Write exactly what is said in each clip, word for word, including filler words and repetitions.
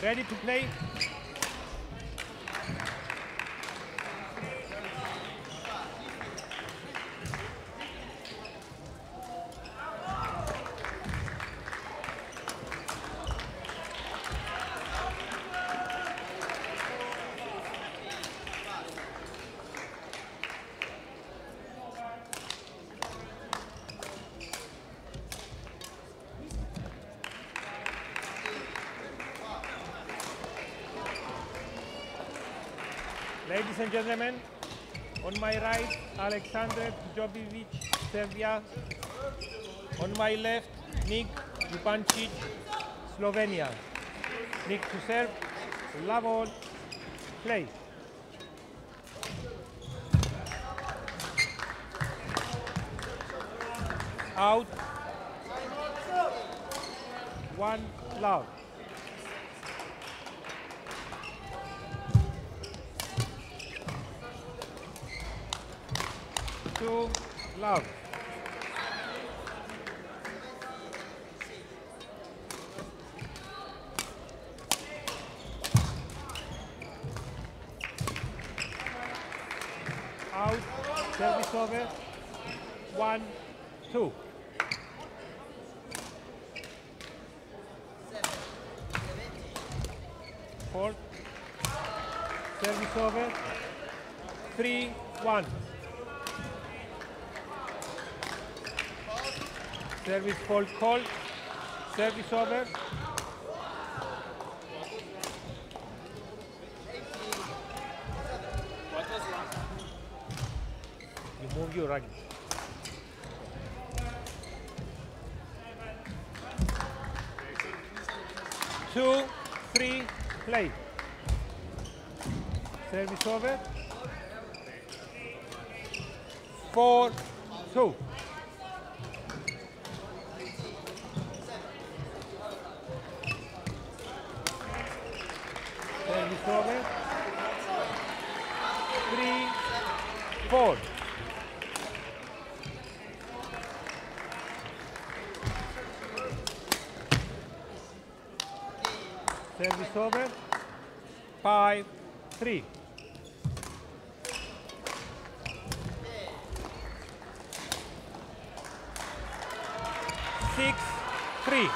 Ready to play? Ladies and gentlemen, on my right, Aleksandar Jovicic, Serbia. On my left, Nik Zupančič, Slovenia. Nik to serve, love all, play. Out. One love. Two love. Out, service over, one, two. Four, service over, three, one. Service fault call, service over. You move your racket. Two, three, play. Service over. Four, two. Service over. Three, four. Service over. Five, three. Six, three.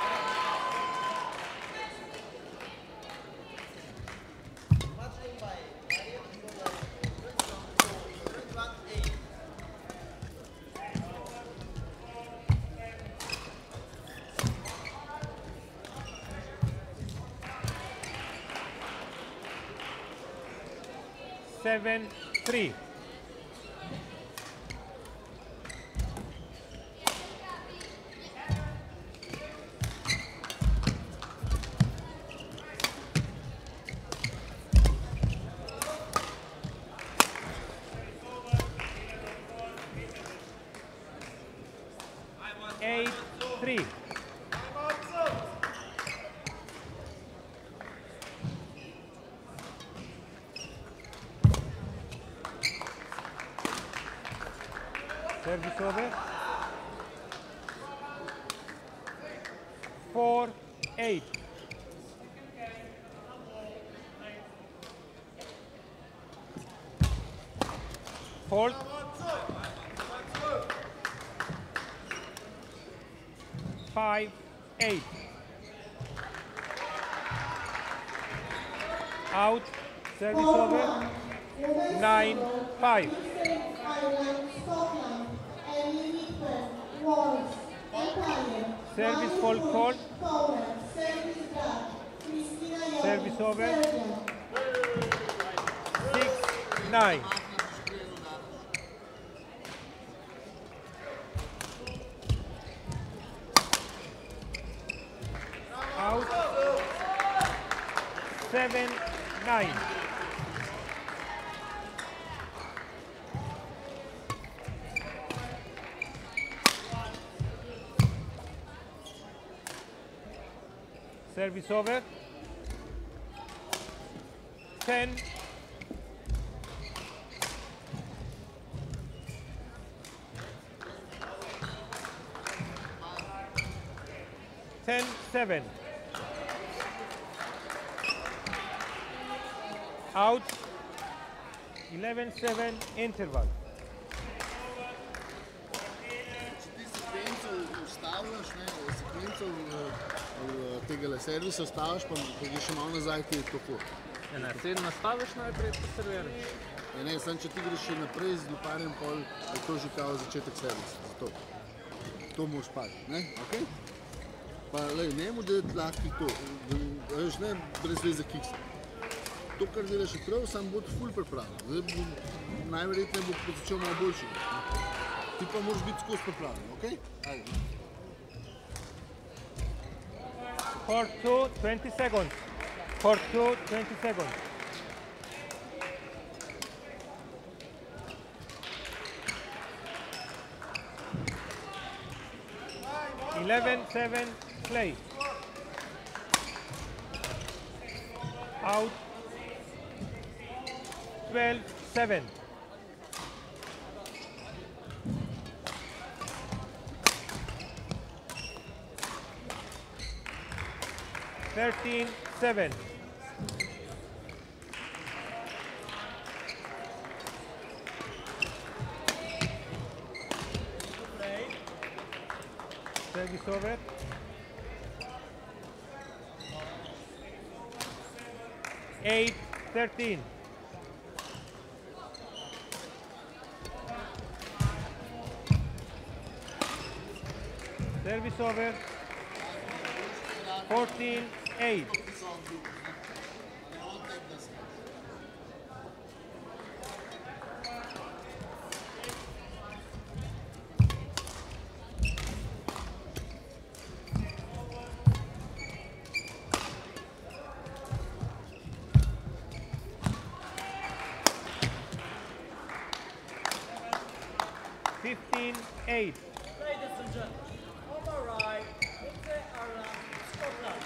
Seven, three. Eight, three. Service over. Four, eight. Fault. Five, eight. Out. Service over. Nine, five. Service fault call. Service over. Six, nine. Out. Seven, nine. Service over. Ten. Ten, seven. out, eleven seven interval. Ti sekvenco ustavljaš, ne, sekvenco tega servisa ustaviš, pa greš še malo nazaj, ti je tako. Ja, ne, ti nastaviš najprej, pa serviraš. Ja, ne, samo če ti greš še naprej z luparjem, pol je to že kao začetek servisa. Zato. To moraš paziti, ne? Okay? Pa lej, ne mu delati lahki to, veš, ne, brez veze kiksa. To, kar delaš je prav, sam bo ful pripravljen. Najverjetneje bo začel malo boljši. Ti pa moraš biti skozi pripravljen, okej? Ajde. Four two, twenty seconds. Four two, twenty seconds. eleven seven play. Out. twelve seven. thirteen seven. Service over. eight thirteen. Service over. fourteen eight. fifteen eight. Ladies and gentlemen, on the right, it's the Ireland, Scotland.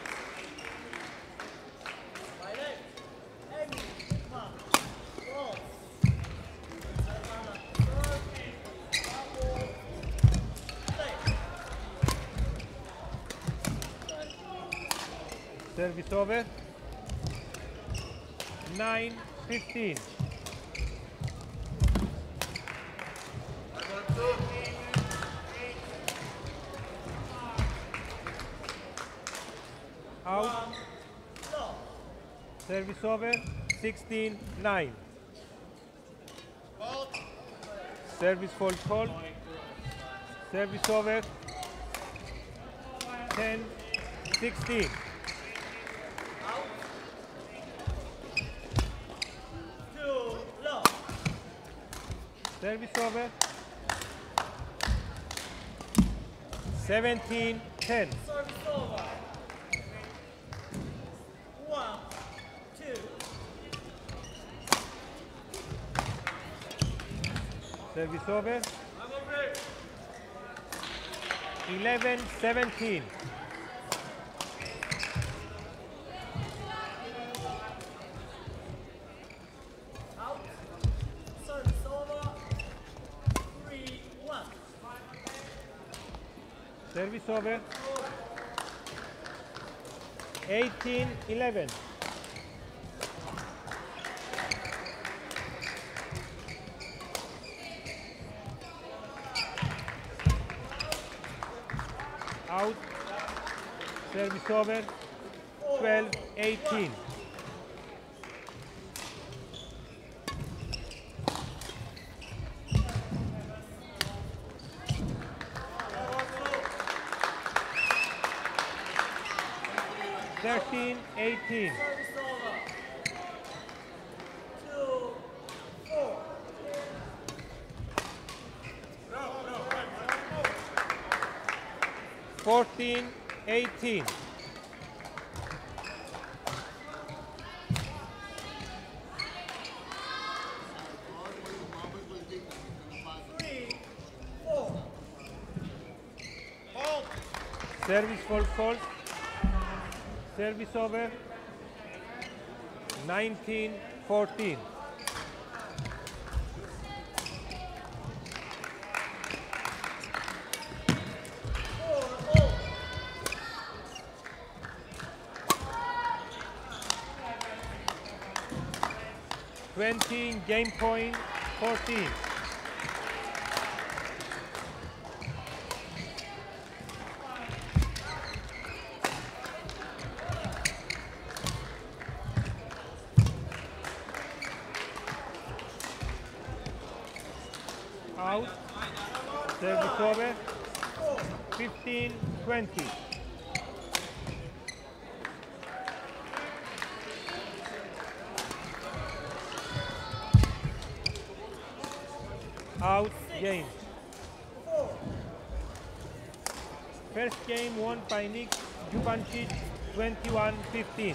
My left, Amy, Mark, Ross. Ireland, third, Marble, left. Service over. nine fifteen. Out. Service over. sixteen nine. Service fault call. Service over. ten sixteen. Two, low. Service over. seventeen ten. Service over. One, two. Service over. eleven seventeen. Out. Service over. Three, one. Service over. eighteen eleven. Out. Service over. twelve eighteen. thirteen eighteen. Service over. Two, four. fourteen eighteen. Three, four. Service fault fault. Service over. nineteen fourteen. Four, all. twenty, game point, fourteen. Out, service over, fifteen, twenty. Out, game. First game won by Nik Zupančič, twenty-one fifteen.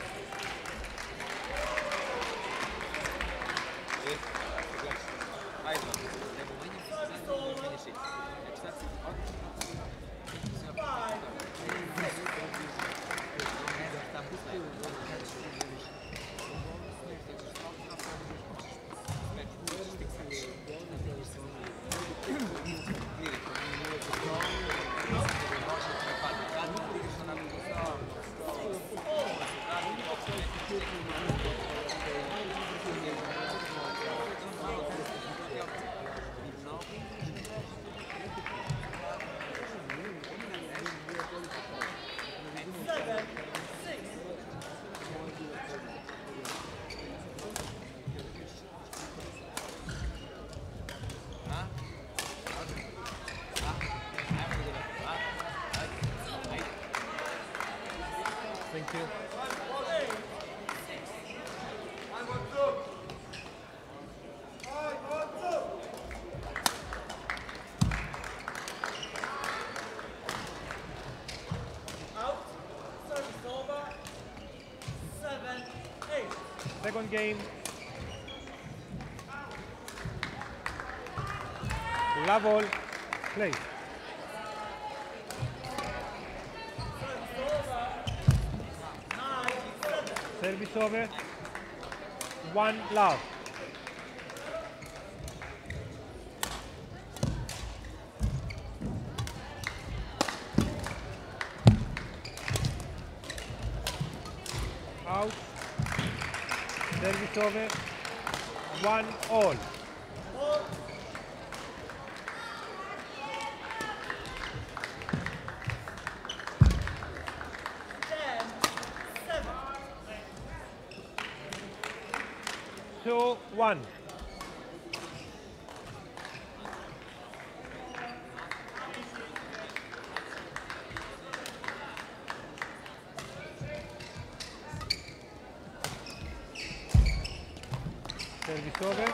Thank you. Out, service over, seven, eight. Second game. La ball, play. Service over, one love. Out, service over, one all. Two, one. Service over.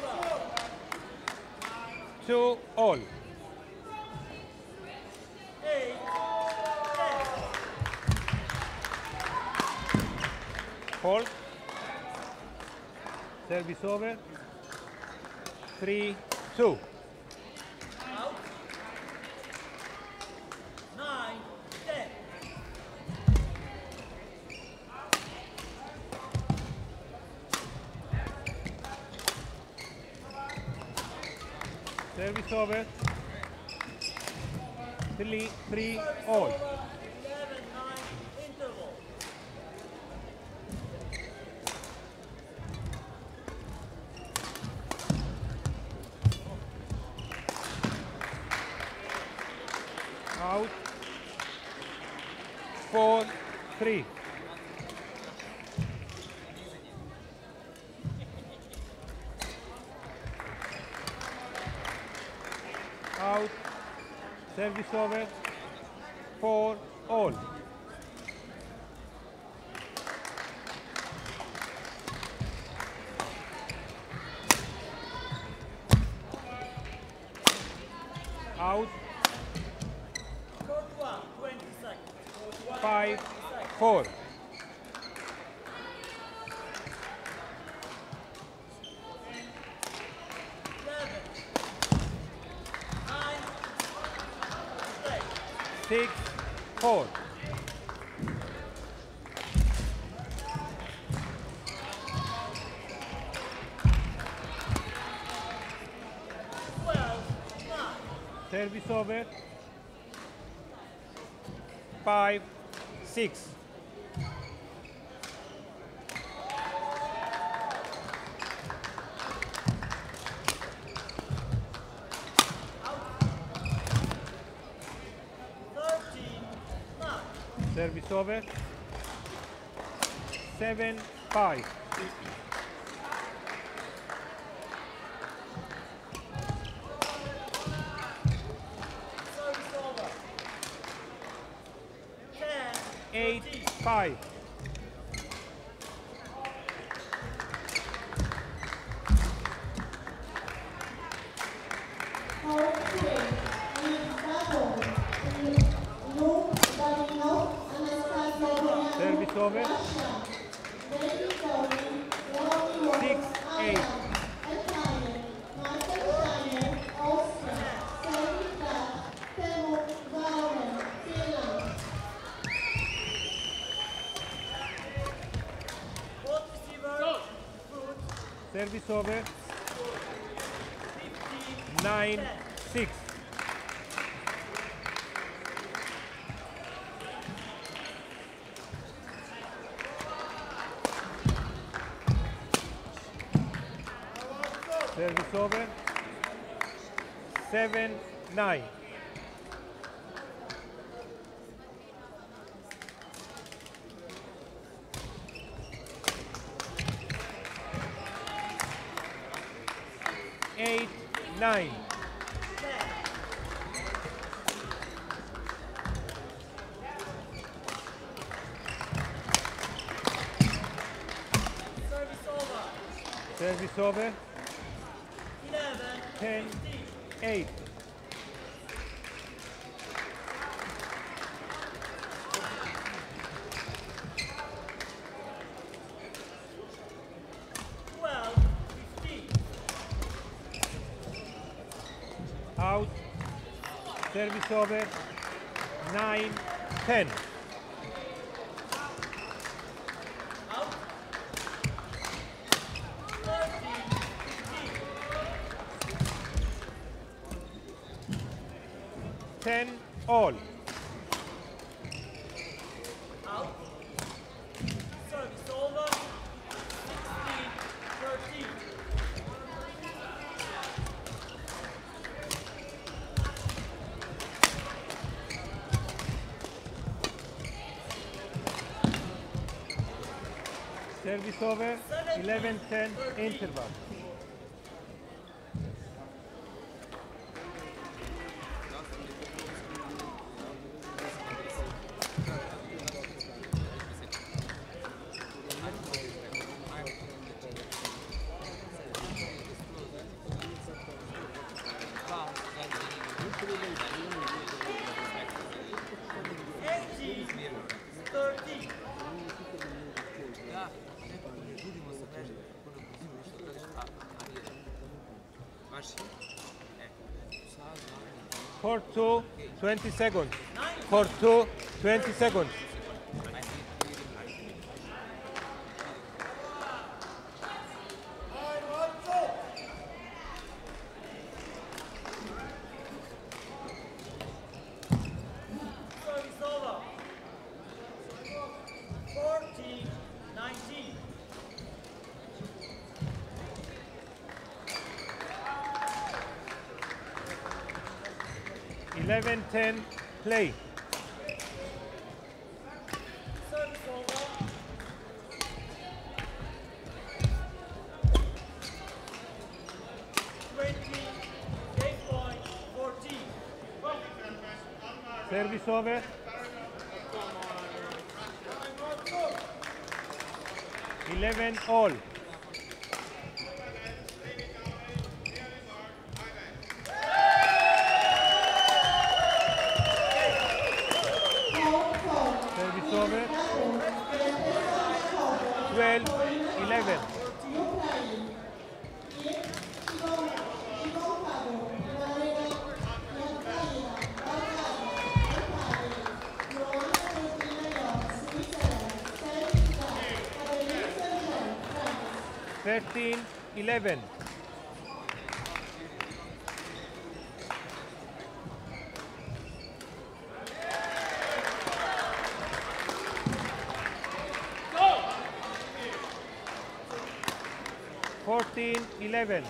Two, all. Eight, ten. Hold. Service over. Three, two. Out. Nine, ten. Service over. Three, three, all. Eleven, nine, interval. Out. Four, three. Out. Service over. Four, all. Out. Court one, twenty seconds. Five, four. Eleven, nine, eight. Six, four. Twelve, nine. Service over. Five, six. Service over. seven five. Service over. ten. eight five. Service over. six eight. Both receivers. Foot. Service over. nine six. Service over. seven nine. eight nine. Service over. Service over. eleven. ten eight. twelve. fifteen. Out. Service over. nine ten. Out. thirteen. fifteen. ten all. Out. Service over. sixteen. thirteen. Service over. eleven ten interval. eighteen. thirteen. four two, twenty seconds. four two, twenty seconds. Service over. fourteen. nineteen. eleven ten play. Service over. twenty. eight point fourteen. Service over. eleven all. Service over. twelve eleven. thirteen eleven. fourteen eleven.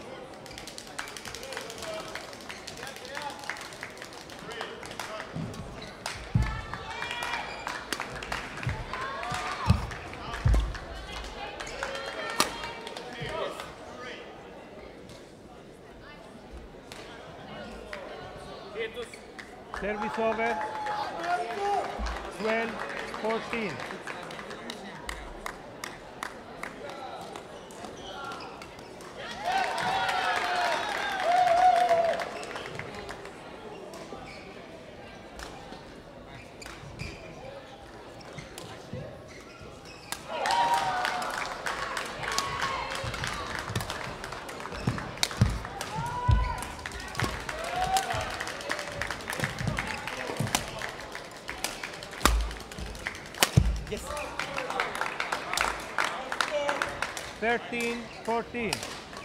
Service over. twelve fourteen. thirteen fourteen.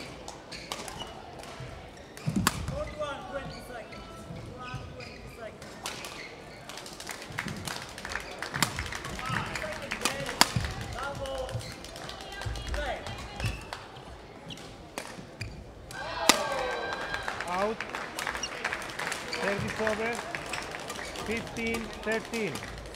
Out. Service over. fifteen thirteen.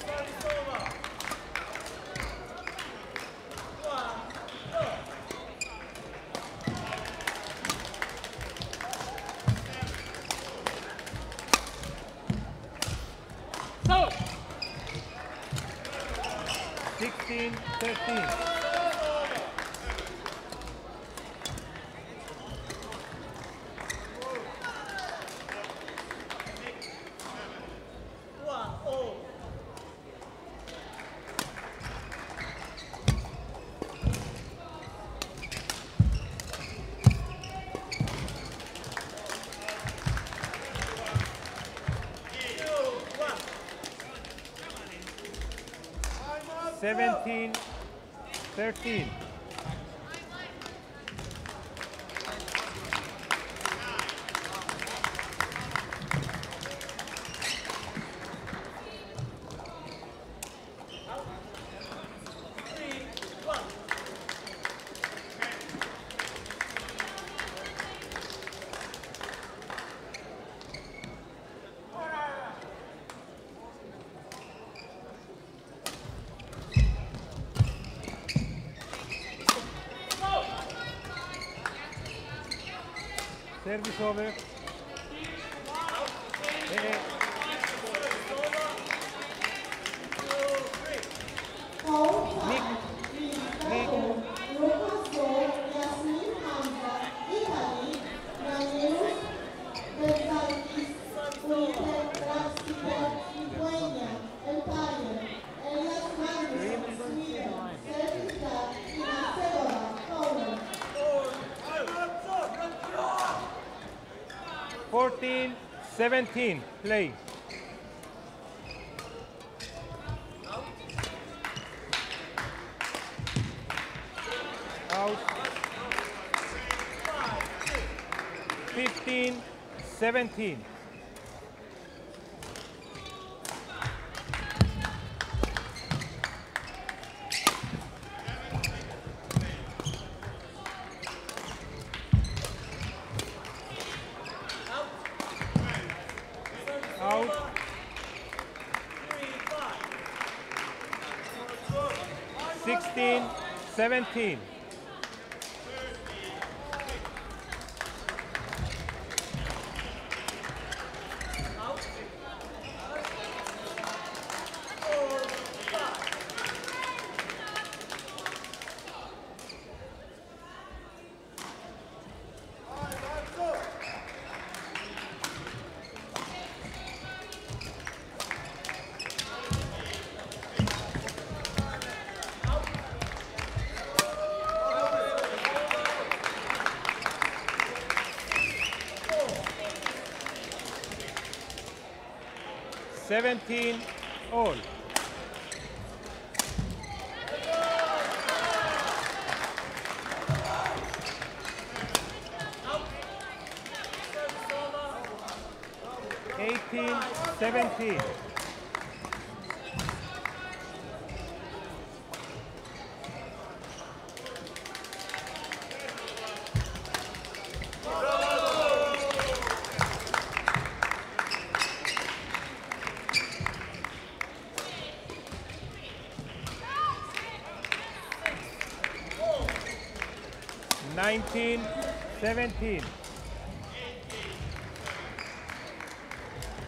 sixteen thirteen. seventeen thirteen. Service over. Eh, Nik, Nik. fourteen seventeen. Play. Out. fifteen seventeen. Out. sixteen seventeen. seventeen all. eighteen seventeen. nineteen seventeen.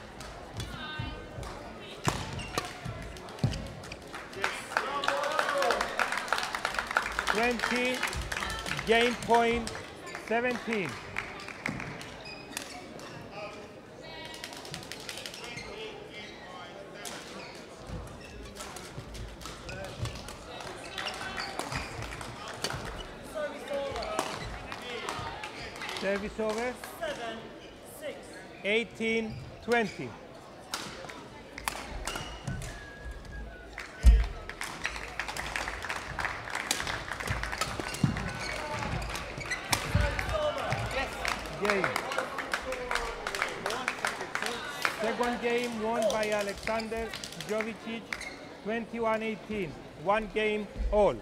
twenty, game point seventeen. Service over. Seven, six. eighteen, twenty. Game. Second game won by Aleksandar Jovicic, twenty-one eighteen. One game all.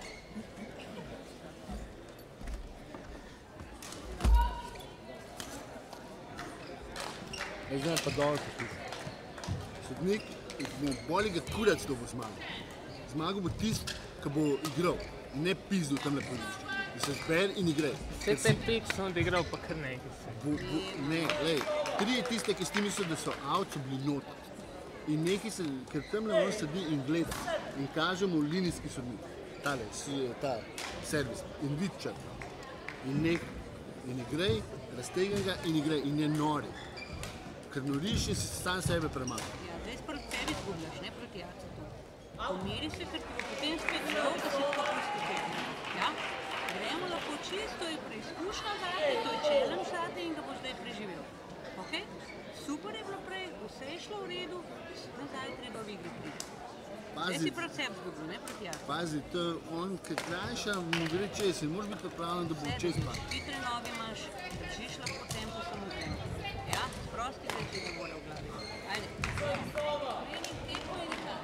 Zdaj pa dol poslušaj. Sodnik, ne boli ga kurac, to bo zmagal. Zmagal bo tist, ki bo igral, ne pizdil tam na polišču. Da se zber in igre. Vse te pik sem odigral, pa kar nekaj se. Bo, bo, ne, lej, trije tiste, ki s tem mislijo, da so out, so bili not. In nekaj se, ker tamle on sedi in gleda in kaže mu linijski sodnik. Tale, ta servis. In vid črta. In nek, in igrej, raztegaj ga in igrej. In je nori. Ker noriš in si sam sebe premaga. Ja, zdaj proti sebi zgubljaš, ne proti jacu tu. Pomiri se, ker ti bo potem spet zelo, da se tako pristopi. Ja? Gremo lahko čisto in preizkušnja zate, to je challenge zate in ga boš zdaj preživel. Ok? Super je bilo prej, vse je šlo v redu, nazaj treba v igri priti. Zdaj si proti sebi zgubil, ne proti jacu. Pazi, to je on, ki krajša, mu gre čez in moraš biti pripravljen, da bo čez pa. Hitre noge imaš, držiš lahko tempo samo tempo. Ja, sprosti zdaj ti ne bole v glavi. Ajde. Trening tempo in tako.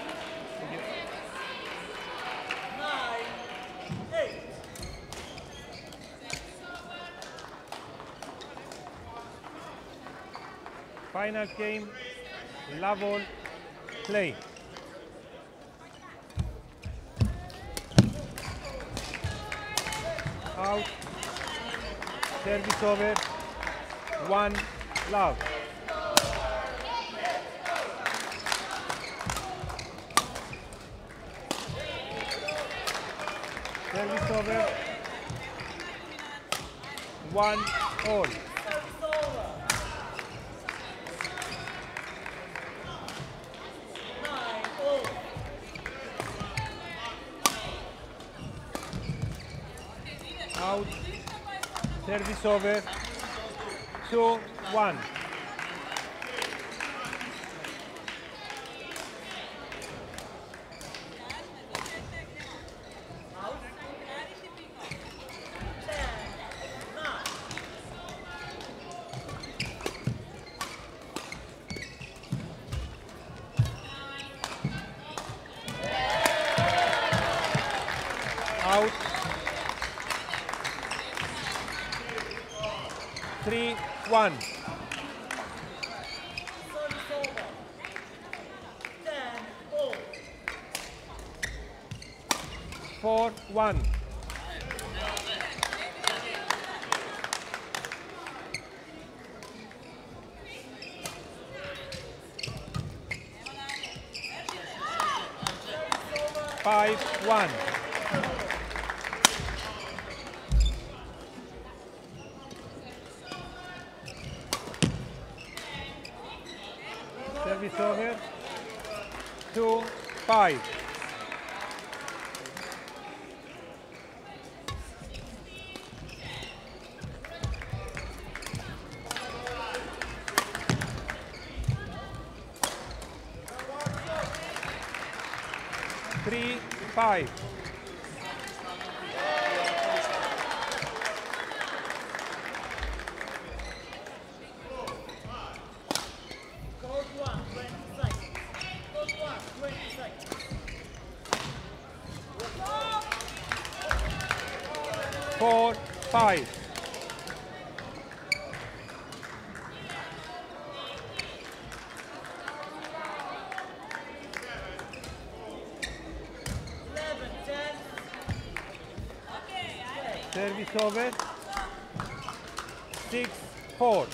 Nine, eight. Final game, level play. Out, service over, one love. Service over, one all. Out, service over, two, one. Out. Three, one. Four, one. Five, one. Service over, two, five. Three, five. Four, five. Service over. Six, four.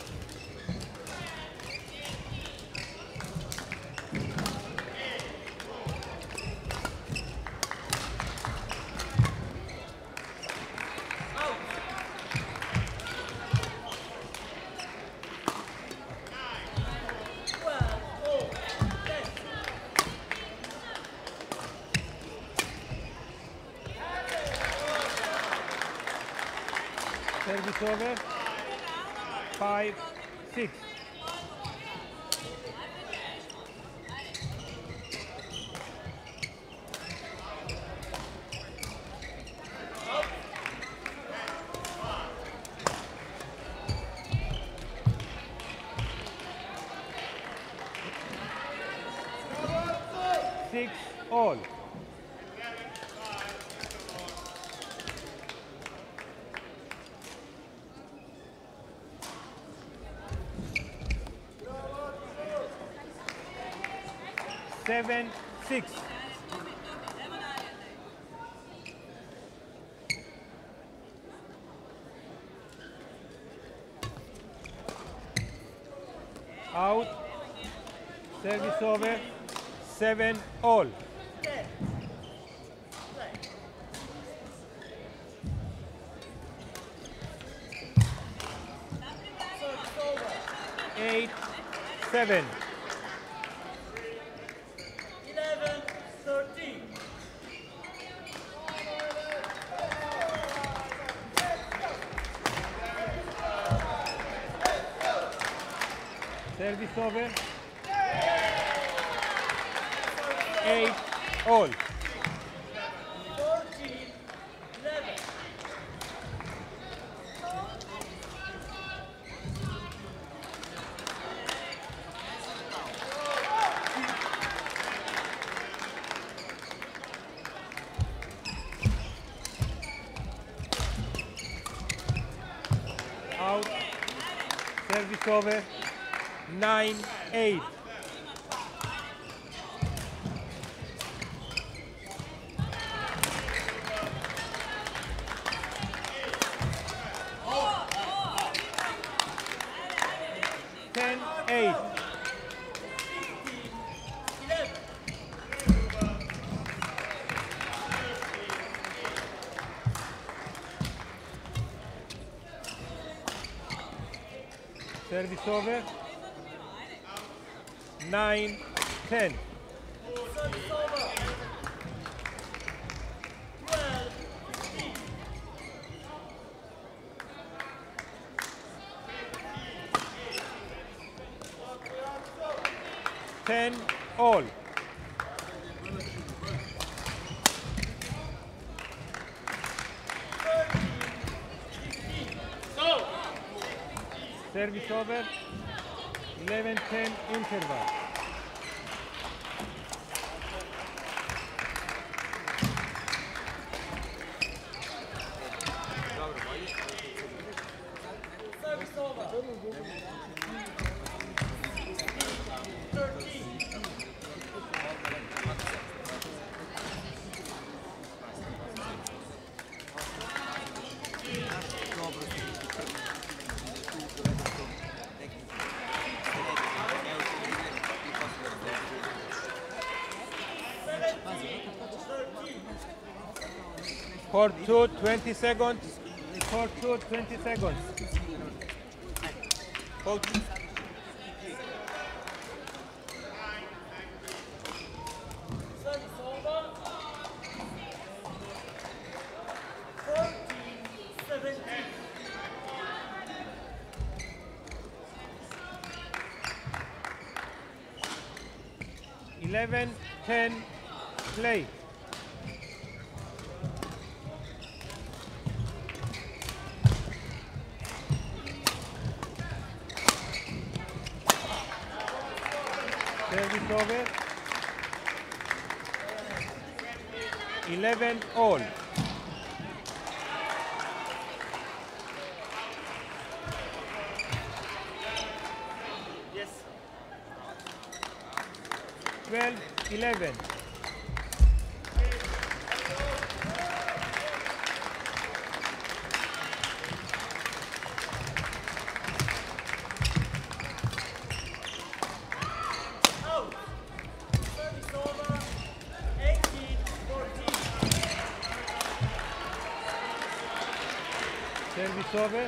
Service over. Five, six. Six all. Seven, six. Out. Service over. Seven all. Eight, seven. eleven, thirteen. Service over. Eight all. fourteen, eleven. Out. Service over. Nine, eight. Ten, eight. Service over. Nine, ten. Service over. twelve, fifteen. Ten all. Service over. Eleven, ten interval. Service over. thirteen. For two, twenty seconds. For two, twenty seconds. Hold. Service over. fourteen, seventeen. Eleven, ten, play. Service over. Eleven all. Yes. Twelve, eleven. Out. Service over. eighteen, fourteen. Service over.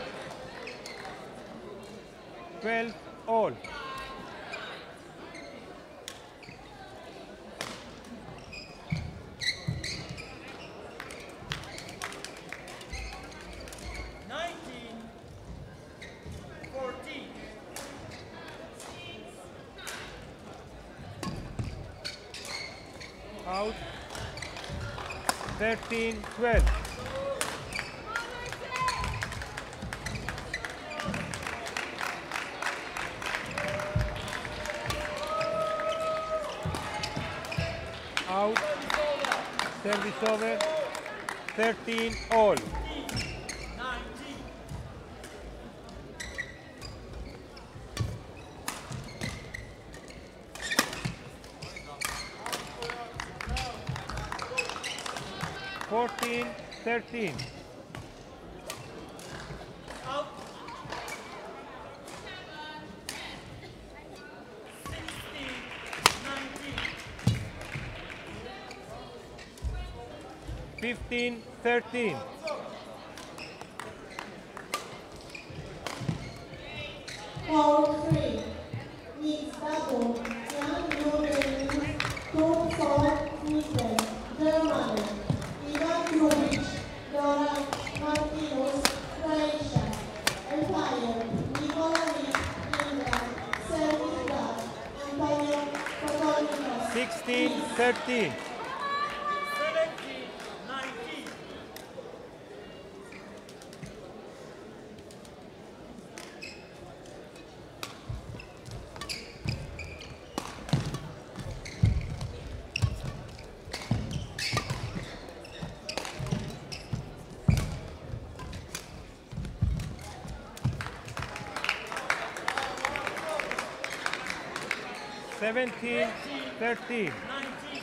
Twelve all. nineteen, Out. thirteen twelve. Out. Service over. thirteen all. fourteen thirteen. Out. sixteen nineteen. fifteen thirteen. Four three. Nik Zupančič, two four Sweden, Germany. Jovicic, Dora, Martinus, Croatia, Empire, Nikolai, England, Serbia, Antonio, Católica. sixteen thirteen. seventeen nineteen. seventeen thirteen. nineteen.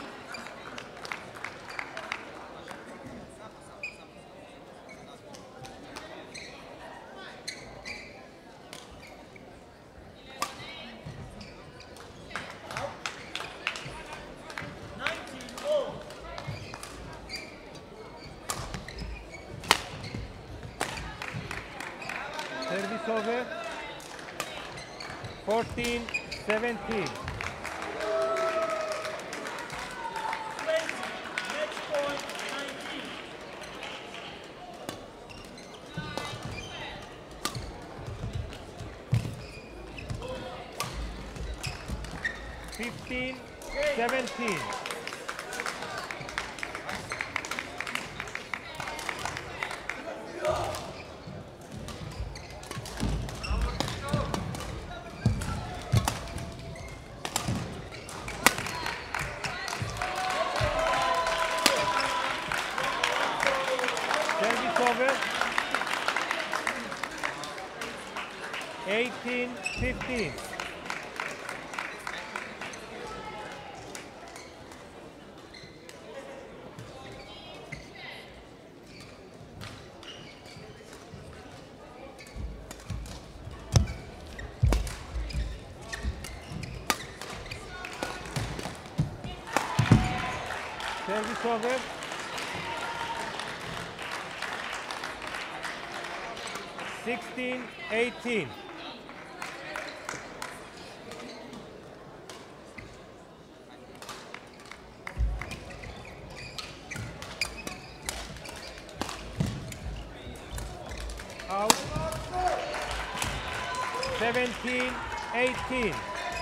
nineteen all. Service over. fourteen seventeen. twenty. Match point nineteen. fifteen seventeen. Service over. eighteen fifteen. Service over. sixteen eighteen. Out. seventeen eighteen.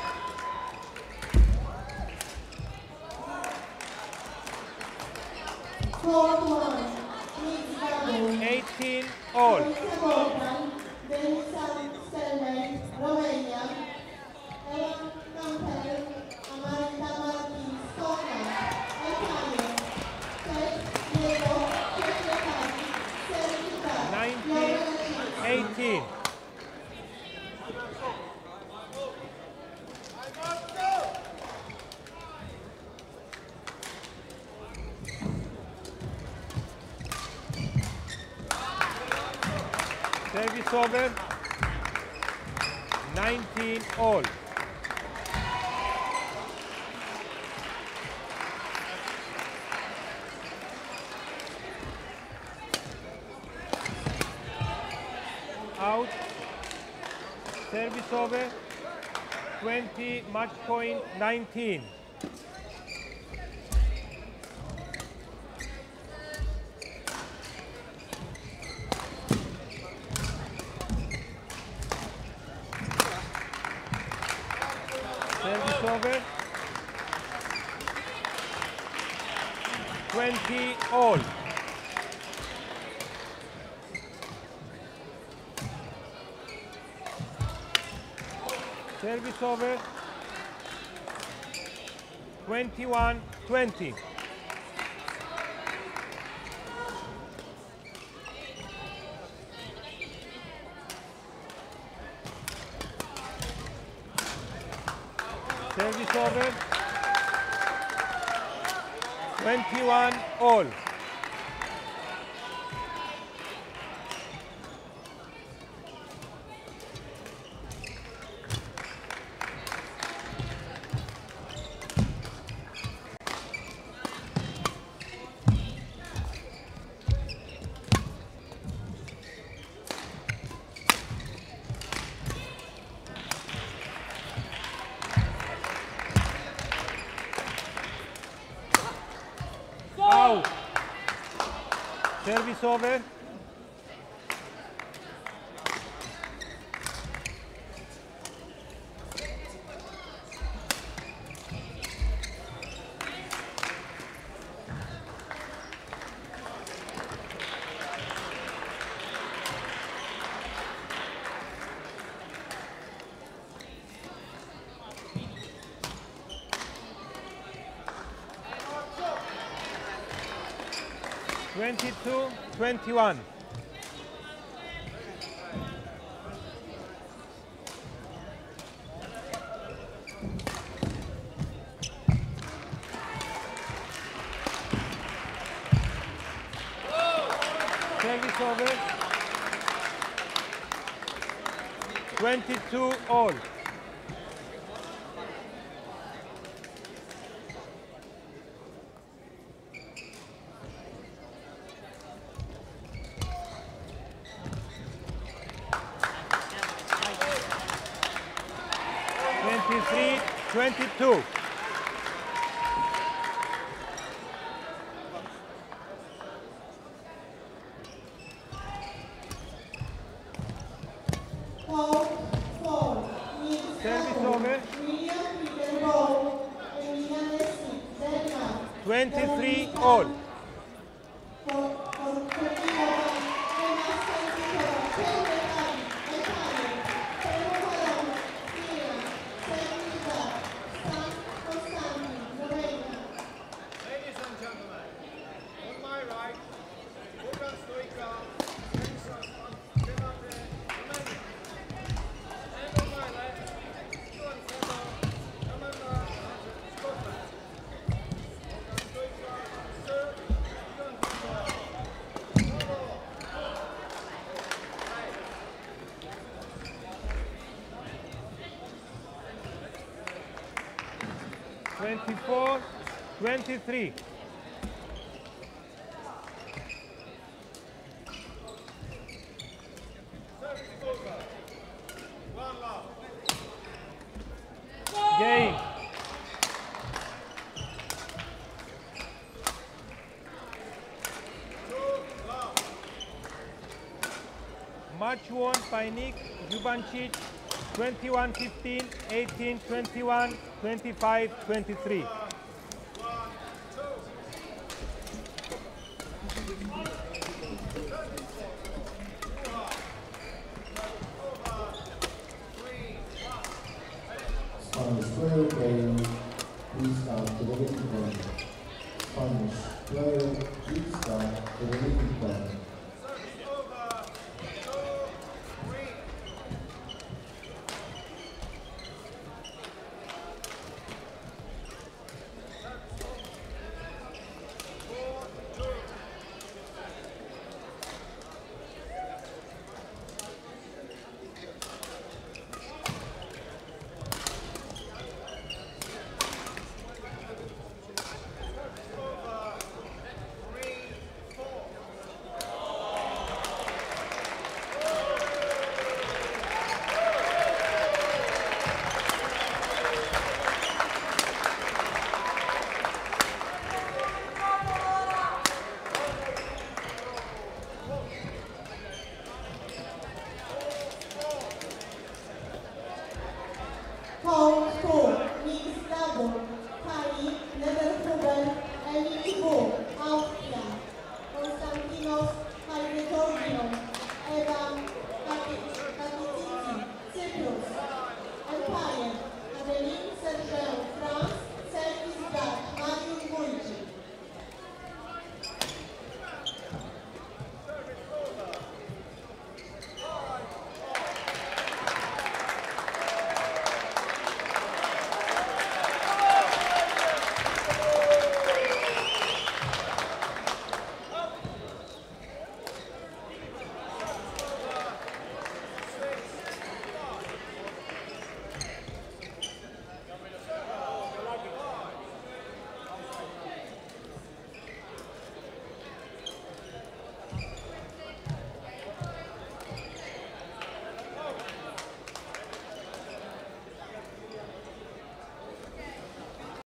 Four one. Nik Zupančič. eighteen all. Romania. Aleksandar Jovicic, Scotland. Italia. Diego, Serbia. nineteen eighteen. Service over. nineteen all. Out. Service over. twenty, match point nineteen. Service over. twenty all. Service over. twenty-one twenty. Service over. twenty-one all. Out. Service over. twenty-two twenty-one. Service over. twenty-two all. twenty-three twenty-two. Hold four. Service over. twenty-three all. twenty-four twenty-three. Game. Match won by Nik Zupančič, twenty-one fifteen, eighteen twenty-one, twenty-five twenty-three. Spanish player playing, please start to the waiting point. Spanish player, please start to the waiting point. Hold four. Mix double. Carry, never forget, and equal. Austria. Konstantinos Hajvetorgios, Eva